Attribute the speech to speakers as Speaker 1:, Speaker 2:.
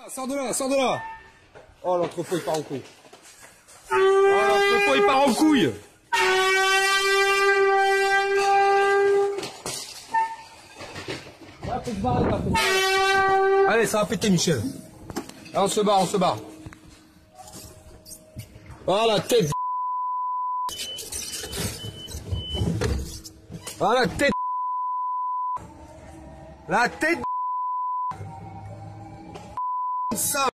Speaker 1: Sors de là, sors de là. Oh, l'entrepôt il part en couille. Oh, l'entrepôt il part en couille. Là, faut se barrer, là, faut se barrer. Allez, ça va péter, Michel. Là, on se barre, on se barre. Voilà, tête. Voilà, tête. La tête. Ça.